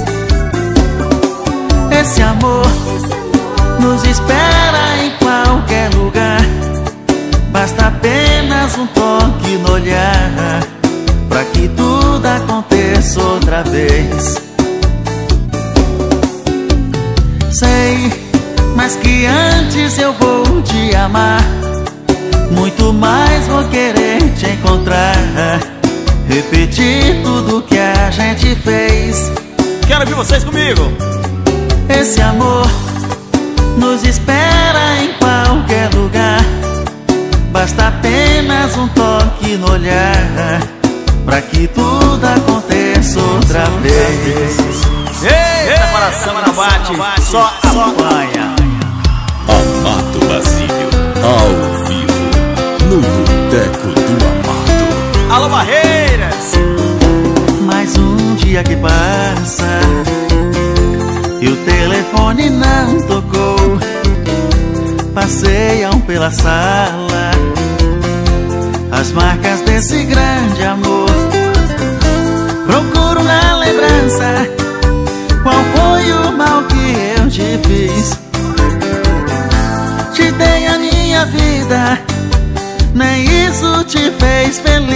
Esse amor nos espera em qualquer lugar, basta apenas um toque no olhar pra que tudo aconteça outra vez. Sei, mas que antes eu vou te amar, muito mais vou querer te encontrar, repetir tudo que a gente fez. quero ouvir vocês comigo. Esse amor nos espera em qualquer lugar. Basta apenas um toque no olhar pra que tudo aconteça outra vez. Eita, coração não bate, só apanha. Amado Basílio, ao vivo, no Boteco do Amado. Alô, Barreiras! Mais um dia que passa e o telefone não tocou. Passeiam pela sala as marcas desse grande amor. Procuro na lembrança qual foi o mal que eu te fiz. Te dei a minha vida, nem isso te fez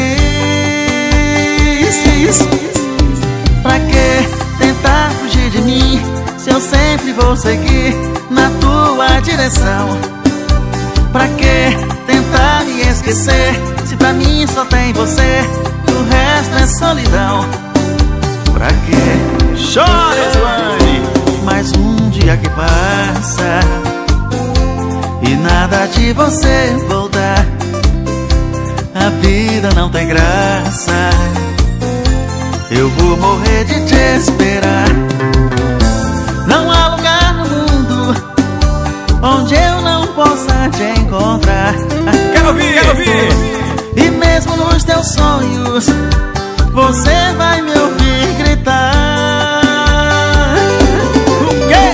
feliz. Pra que tentar fugir de mim, se eu sempre vou seguir na tua direção? Pra que tentar me esquecer, se pra mim só tem você e o resto é solidão? Pra que? Chora, Slane! Mais um dia que passa e nada de você voltar. A vida não tem graça, eu vou morrer de te esperar. Não há lugar no mundo onde eu não possa te encontrar. Quero ouvir! E mesmo nos teus sonhos você vai me ouvir gritar. O quê?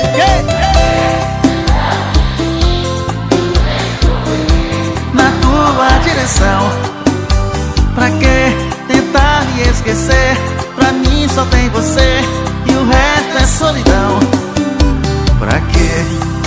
Na tua direção. Pra que tentar me esquecer, pra mim só tem você e o resto é solidão. Pra quê?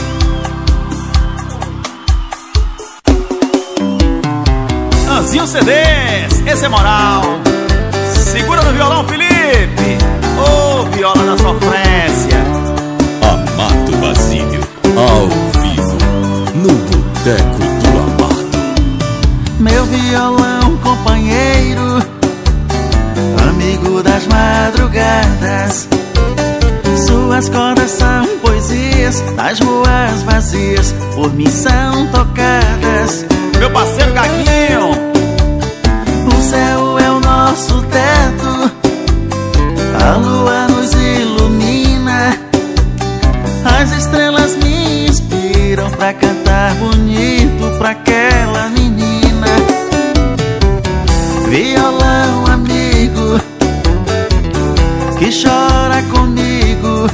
Anzinho CDs, esse é moral. Segura no violão, Felipe. Ô, viola da sofrência. Amado Basílio, ao vivo, no Boteco do Amado. Meu violão companheiro, amigo das madrugadas. Suas cordas são poesias, nas ruas vazias por mim são tocadas. Meu parceiro Gaguinho. O céu é o nosso teto, a lua nos ilumina, as estrelas me inspiram pra cantar bonito pra aquela menina. Violão amigo, que chora comigo,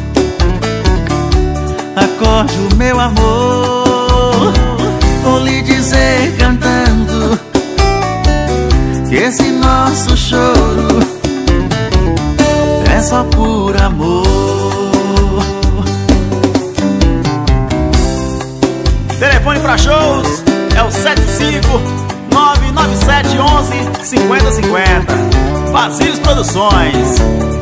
acorde o meu amor. Vou lhe dizer cantando que esse nosso choro é só por amor. Telefone pra shows é o 75997115050. Vazios Produções.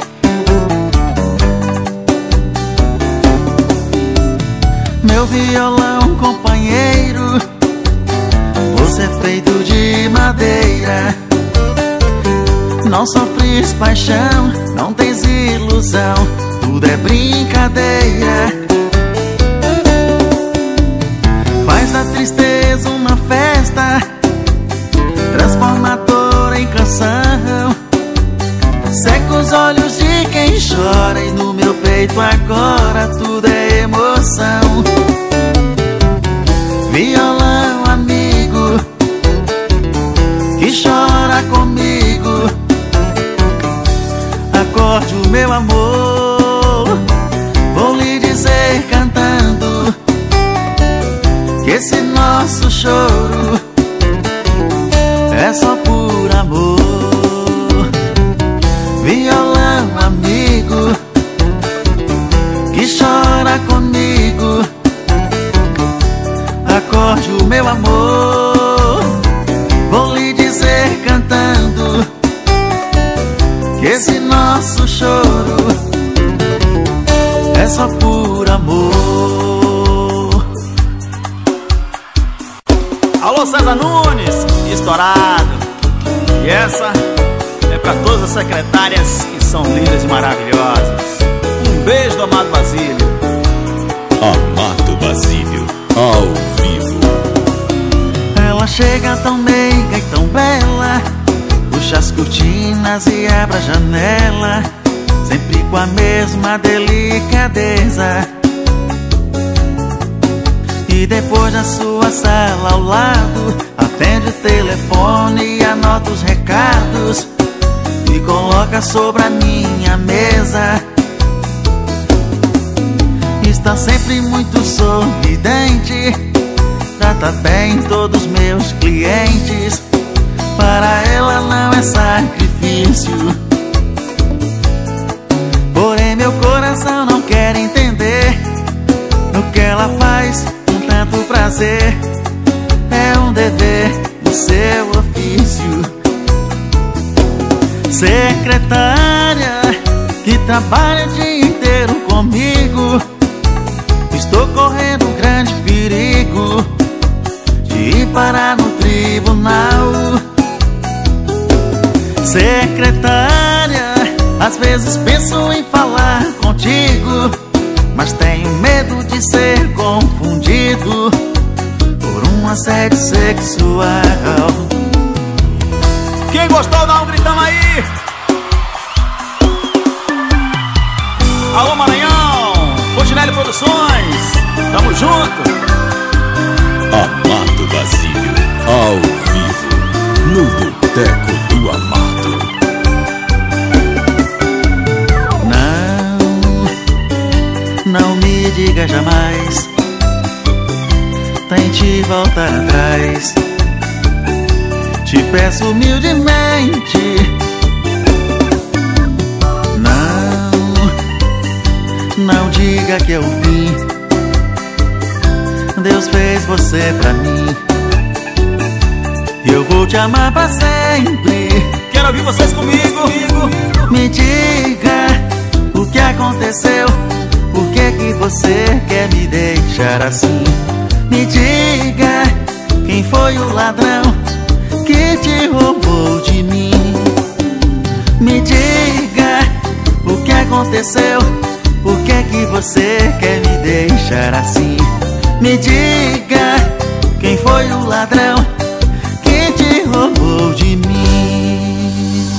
Meu violão companheiro, você é feito de madeira. Não sofres paixão, não tens ilusão, tudo é brincadeira. Faz da tristeza uma festa, transforma a dor em canção. Seca os olhos de quem chora e no meu peito agora tudo é emoção. Violão amigo, que chora comigo, acorde o meu amor. Vou lhe dizer cantando que esse nosso choro é só por amor. Violão amigo, que chora comigo, acorde o meu amor. Vou lhe dizer cantando que esse nosso choro é só por amor. Alô, César Nunes, estourado. E essa é pra todas as secretárias que são lindas e maravilhosas. Um Beijo do amado Basílio. Amado Basílio, ao vivo. Ela chega tão meiga e tão bela, puxa as cortinas e abre a janela, sempre com a mesma delicadeza. E depois na sua sala ao lado, atende o telefone e anota os recados e coloca sobre a minha mesa. Está sempre muito sorridente, trata bem todos meus clientes. Para ela não é sacrifício, porém meu coração não quer entender o que ela faz com tanto prazer. É um dever do seu ofício. Secretária que trabalha o dia inteiro comigo, estou correndo um grande perigo de ir parar no tribunal. Secretária, às vezes penso em falar contigo, mas tenho medo de ser confundido por um assédio sexual. Quem gostou, dá um gritão aí. Alô Maranhão, Fontinelli Produções, tamo junto. Amado Basílio, ao vivo, no Boteco do Amado. Não me diga jamais, tente voltar atrás. Te peço humildemente, não diga que é o fim. Deus fez você pra mim, eu vou te amar pra sempre. Quero ouvir vocês comigo. Me diga o que aconteceu, por que você quer me deixar assim? Me diga quem foi o ladrão que te roubou de mim. Me diga o que aconteceu, por que você quer me deixar assim? Me diga quem foi o ladrão que te roubou de mim.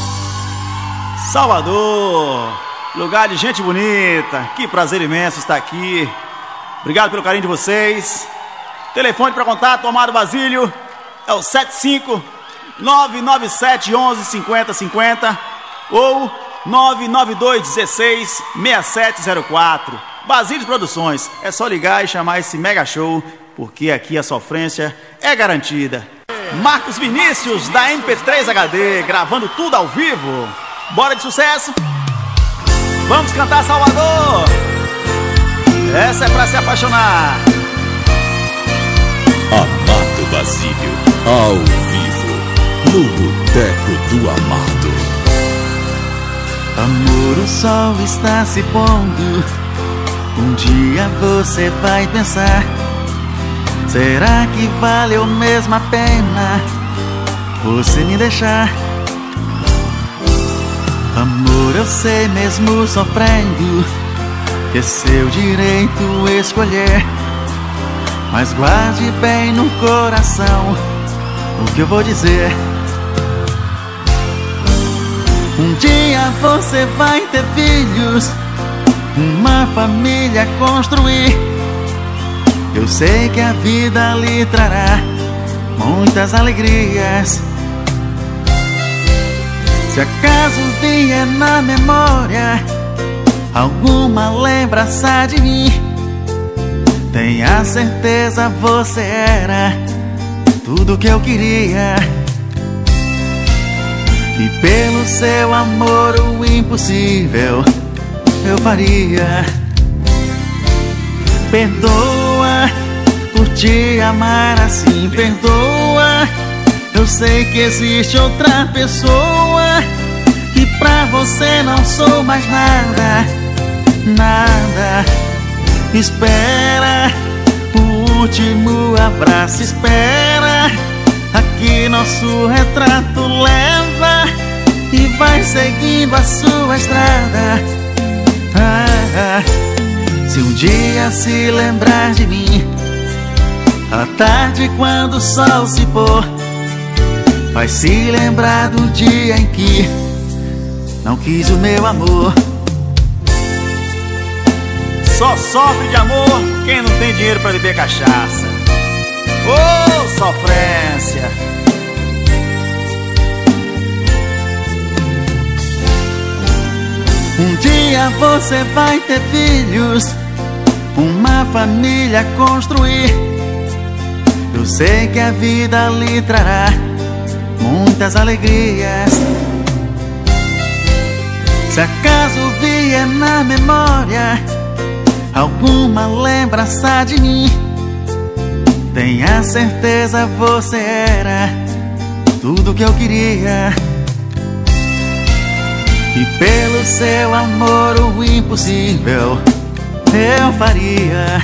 Salvador, lugar de gente bonita. Que prazer imenso estar aqui. Obrigado pelo carinho de vocês. Telefone para contato, amado Basílio, é o 75997 11 50 50 ou 992 16 6704. Basílio Produções. É só ligar e chamar esse mega show, porque aqui a sofrência é garantida. Marcos Vinícius, da MP3 HD, gravando tudo ao vivo. Bora de sucesso. Vamos cantar Salvador. Essa é pra se apaixonar. Amado Basílio, ao vivo, no Boteco do Amado. Amor, o sol está se pondo, um dia você vai pensar: será que valeu mesmo a pena você me deixar? Amor, eu sei mesmo sofrendo que é seu direito escolher, mas guarde bem no coração o que eu vou dizer. Um dia você vai ter filhos, uma família construir. Eu sei que a vida lhe trará muitas alegrias. Se acaso vier na memória alguma lembrança de mim, tenha certeza você era tudo que eu queria. E pelo seu amor o impossível eu faria. Perdoa por te amar assim, perdoa. Eu sei que existe outra pessoa, que pra você não sou mais nada, nada. Espera o último abraço, espera. Aqui nosso retrato leva e vai seguindo a sua estrada. Se um dia se lembrar de mim, à tarde quando o sol se pôr, vai se lembrar do dia em que não quis o meu amor. Só sofre de amor quem não tem dinheiro pra beber cachaça. Ô, sofrência! Um dia você vai ter filhos, uma família construir. Eu sei que a vida lhe trará muitas alegrias. Se acaso vier na memória alguma lembrança de mim, tenha certeza você era tudo que eu queria. E pelo seu amor o impossível eu faria.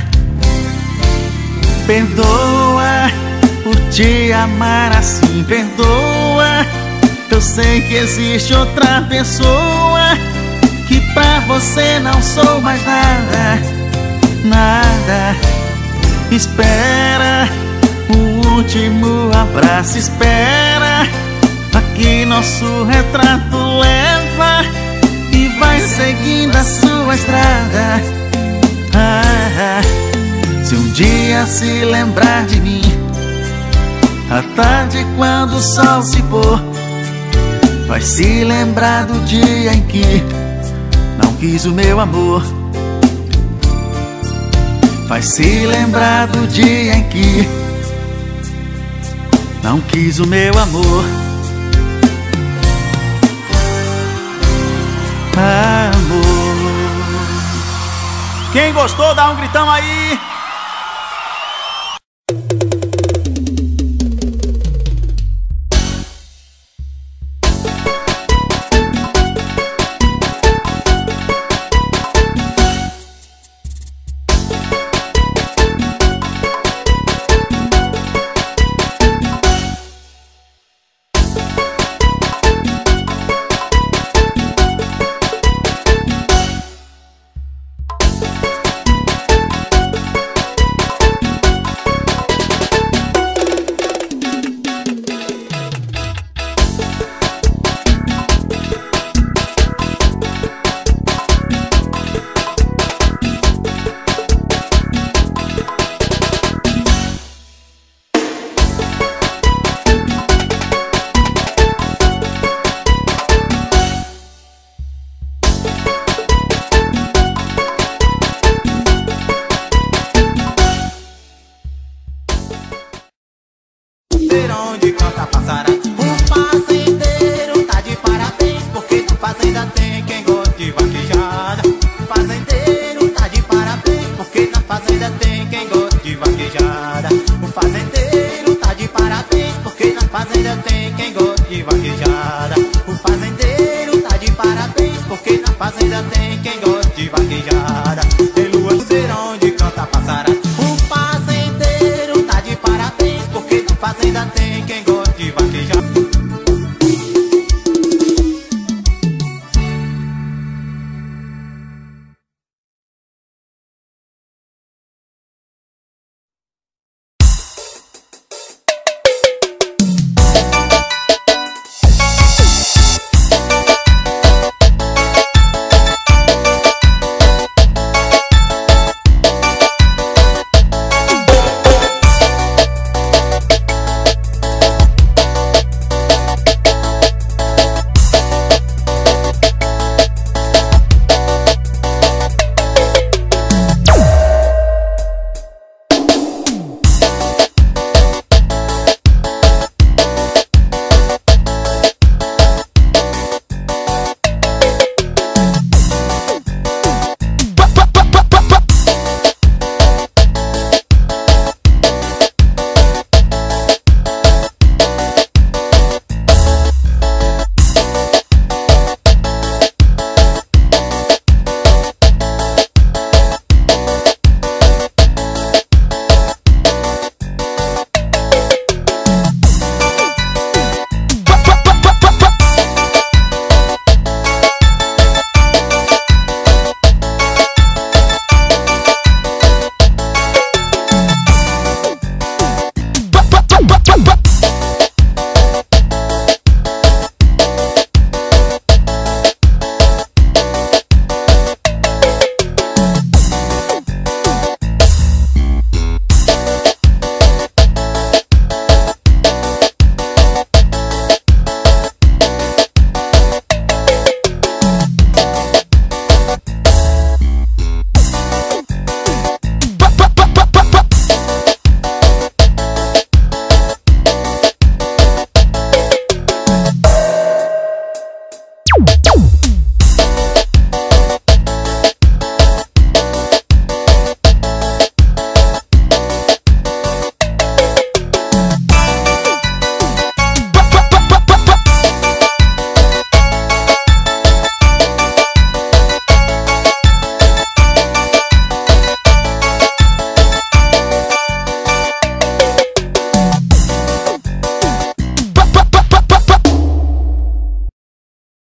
Perdoa por te amar assim, perdoa. Eu sei que existe outra pessoa, que pra você não sou mais nada, nada. Espera o último abraço, espera. Aqui nosso retrato leva e vai seguindo a sua estrada. Se um dia se lembrar de mim, à tarde quando o sol se pôr, vai se lembrar do dia em que não quis o meu amor. Vai se lembrar do dia em que não quis o meu amor. Amor. Quem gostou, dá um gritão aí. Onde canta passará, o fazendeiro tá de parabéns, porque na fazenda tem quem gosta de vaquejada. O fazendeiro tá de parabéns, porque na fazenda tem quem gosta de vaquejada. O fazendeiro tá de parabéns, porque na fazenda tem quem gosta de vaquejada. O fazendeiro tá de parabéns, porque na fazenda tem quem gosta de vaquejada. Pelo onde canta passará, o fazendeiro tá de parabéns, porque na fazenda